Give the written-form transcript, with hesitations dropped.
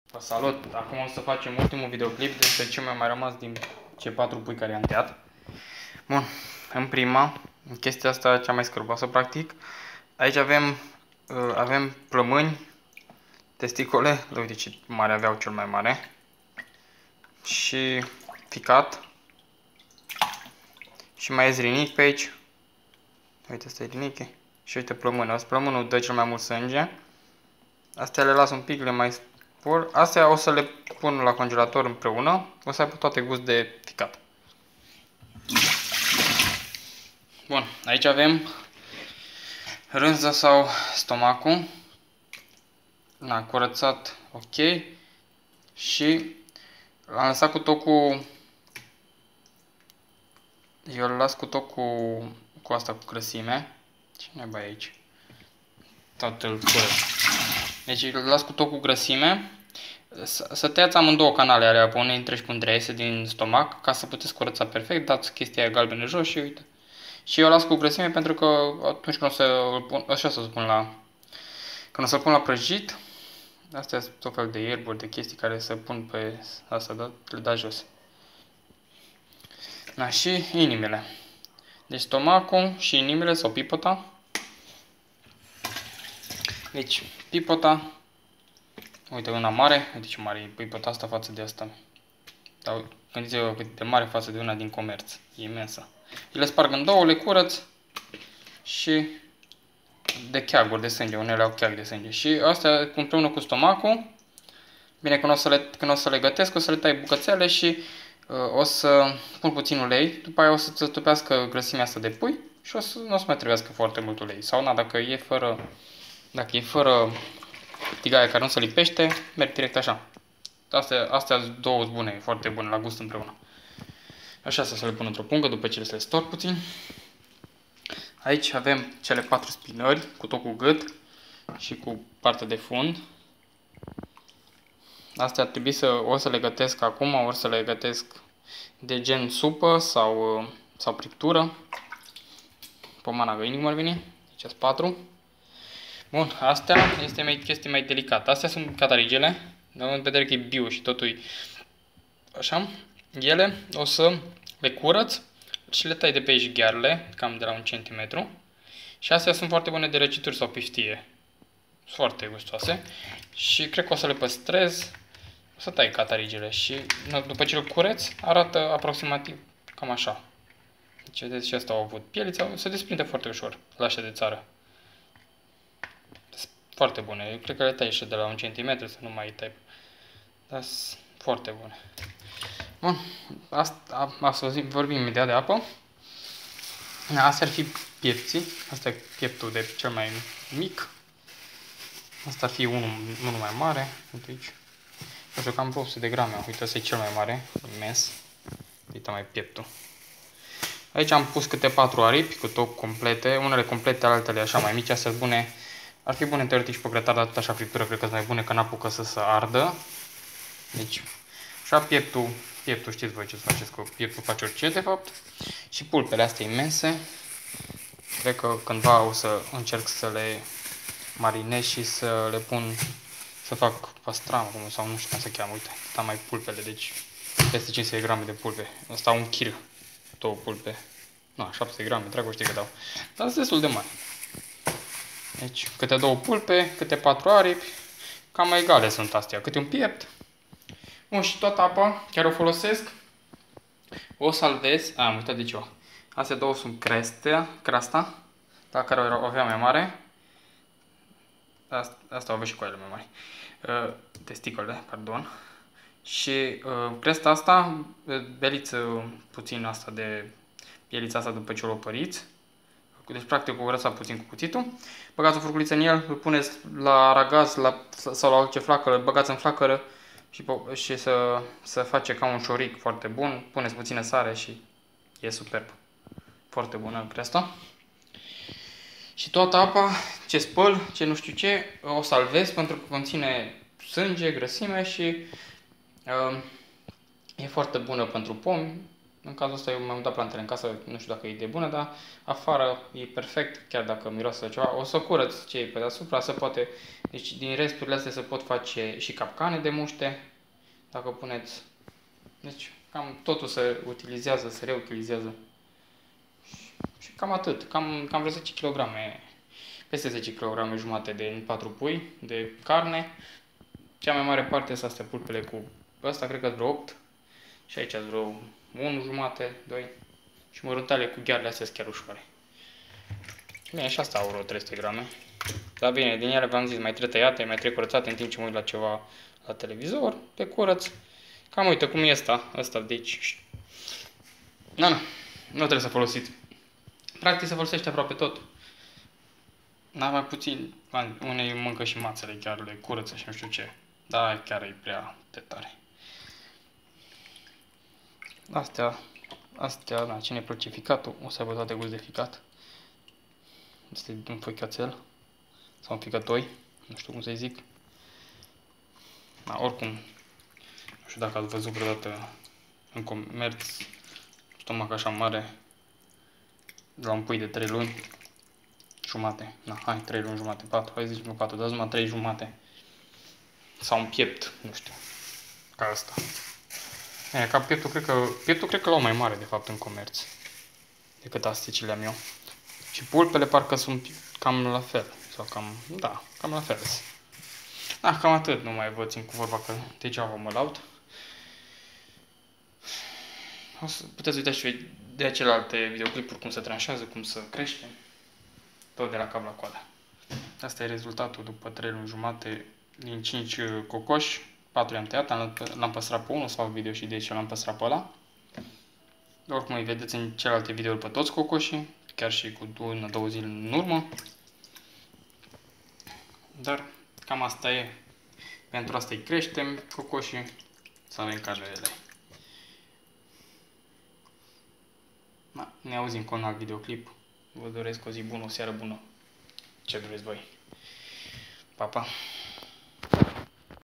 Vă salut! Acum o să facem ultimul videoclip despre ce mi-a mai rămas din cei 4 pui care i-am tăiat. Bun, în prima, în chestia asta cea mai scârboasă practic, aici avem plămâni, testicole, uite ce mare aveau cel mai mare, și ficat, și mai e zrinic pe aici, uite asta e riniche, și uite plămână, asta plămânul dă cel mai mult sânge, astea le las un pic, le mai spor, astea o să le pun la congelator împreună, o să aibă toate gust de ficat. Bun, aici avem rânza sau stomacul, l-am curățat ok și l-am lăsat cu tocul, eu îl las cu tocul cu asta, cu grăsime. Ce neba e aici? Tot îl curăț. Deci îl las cu tocul grăsime. Să tăiați amândouă canale alea pe unde intră și pe unde iese din stomac, ca să puteți curăța perfect, dați chestia aia galbenă jos și uite. Și eu las cu grăsime pentru că atunci când o să-l pun, așa să spun când o să-l pun la prăjit, astea sunt tot fel de ierburi, de chestii care se pun pe asta, da? Le da jos. Da, și inimile. Deci stomacul și inimile sau pipota. Deci pipota, uite una mare, uite ce mare e pipota asta față de asta. Dar gândiți-vă cât de mare față de una din comerț, e imensă. Le sparg în două, le curăț și de cheaguri de sânge, unele au cheag de sânge. Și astea împreună cu stomacul, bine, când o să le gătesc, o să le tai bucățele și o să pun puțin ulei, după aia o să topească grăsimea asta de pui și nu o să mai trebuiască foarte mult ulei. Sau na, dacă e fără tigaie care nu se lipește, merg direct așa. Astea două sunt bune, foarte bune, la gust împreună. Așa să le pun într-o pungă după ce le storc puțin. Aici avem cele 4 spinări cu tot cu gât și cu partea de fund. Astea ar trebui ori să le gătesc acum, ori să le gătesc de gen supă sau priptură. Pomana găinii cum ar veni. Deci sunt 4. Bun, astea este chestie mai delicată. Astea sunt catarigele. În vedere că e bio și totul e așa. Ele o să le curăț și le tai de pe aici ghearele, cam de la 1 cm. Și astea sunt foarte bune de răcituri sau piftie. Sunt foarte gustoase. Și cred că o să le păstrez. O să tai catarigele și după ce le cureț arată aproximativ cam așa. Deci vedeți și asta au avut pielița, se desprinde foarte ușor la așa de țară. Sunt foarte bune. Eu cred că le tai și de la 1 cm să nu mai tai. Dar sunt foarte bune. Bun, asta vorbim imediat de apă. Astea ar fi piepții. Asta e pieptul de cel mai mic. Asta ar fi unul mai mare. Uite aici. Eu știu, cam 800 de grame. Uite, ăsta e cel mai mare, imens. Uite mai pieptul. Aici am pus câte 4 aripi cu tot complete. Unele complete, altele așa mai mici. Astea bune. Ar fi bune teoretic și pe grătar, dar tot așa friptură cred că sunt mai bune, că n-apucă să ardă. Deci, așa pieptul știți voi ce să faceți cu pieptul, face orice de fapt. Și pulpele astea imense. Cred că cândva o să încerc să le marinez și să le pun, să fac pastram sau nu știu cum se cheamă, uite, am mai pulpele, deci peste 500 de grame de pulpe. Asta un kil, 2 pulpe. Nu, 700 grame, dracu știi că dau. Dar sunt destul de mari. Deci, câte 2 pulpe, câte 4 aripi, cam mai egale sunt astea, câte un piept. Bun, și toată apa care o folosesc, o salvez, am uitat de ceva. Astea două sunt creasta, la care o avea mai mare. Asta o avea și cu ele mai mari. Testicole, pardon. Și cresta asta, beliță puțin asta de pielița asta după ce o opăriți. Deci practic o curățați puțin cu cuțitul. Băgați o furculiță în el, îl puneți la aragaz sau la orice flacără, îl băgați în flacără și să face ca un șoric foarte bun. Puneți puțină sare și e superb. Foarte bună cresta. Și toată apa, ce spăl, ce nu știu ce, o salvez pentru că conține sânge, grăsime și e foarte bună pentru pomi. În cazul ăsta eu mi-am dat plantele în casă, nu știu dacă e de bună, dar afară e perfect, chiar dacă miroase ceva. O să curăț ce e pe deasupra, se poate, deci din resturile astea se pot face și capcane de muște, dacă puneți. Deci cam totul se utilizează, se reutilizează. Și cam atât, cam vreo 10 kg, peste 10 kg jumate de 4 pui de carne. Cea mai mare parte sunt astea pulpele cu ăsta, cred că vreo 8. Și aici vreo 1 jumate, 2. Și măruntale cu ghearele astea sunt chiar ușoare. Bine, și asta au vreo 300 grame. Dar bine, din ele v-am zis, mai trebuie tăiate, mai trebuie curățate în timp ce mă uit la ceva la televizor, te curăț. Cam uite cum e ăsta, deci... Nu trebuie să folosiți. Practic se folosește aproape tot. Dar mai puțin, unei mâncă și mațele, chiar le curăță și nu știu ce. Dar chiar e prea de tare. Astea, da, cine e place ficatul, o să aibă toate gust de ficat. Este un ficațel sau un ficătoi, nu știu cum să-i zic. Da, oricum, nu știu dacă ați văzut vreodată în comerț stomac așa mare la un pui de 3 luni jumate. Na, hai, 3 luni jumate, 4, hai zici 4, dați numai 3 jumate. Sau un piept, nu știu, ca asta. E, ca pieptul cred că l-au mai mare de fapt în comerț decât astea ce le-am eu. Și pulpele parcă sunt cam la fel. Sau cam, da, cam la fel. Da, cam atât, nu mai vă țin cu vorba că degeaba mă laud. O să puteți uita și de celelalte videoclipuri cum se tranșează, cum să crește. Tot de la cap la coadă. Asta e rezultatul după 3 luni jumate din 5 cocoși. 4 i-am tăiat, l-am păstrat pe unul, să fac video și de aici l-am păstrat pe ăla. Oricum îi vedeți în celelalte videouri pe toți cocoșii, chiar și cu 1-2 zile în urmă. Dar cam asta e. Pentru asta îi creștem cocoșii, să avem carne de lei. Da, ne auzim cu un alt videoclip. Vă doresc o zi bună, o seară bună. Ce vreți voi. Pa, pa!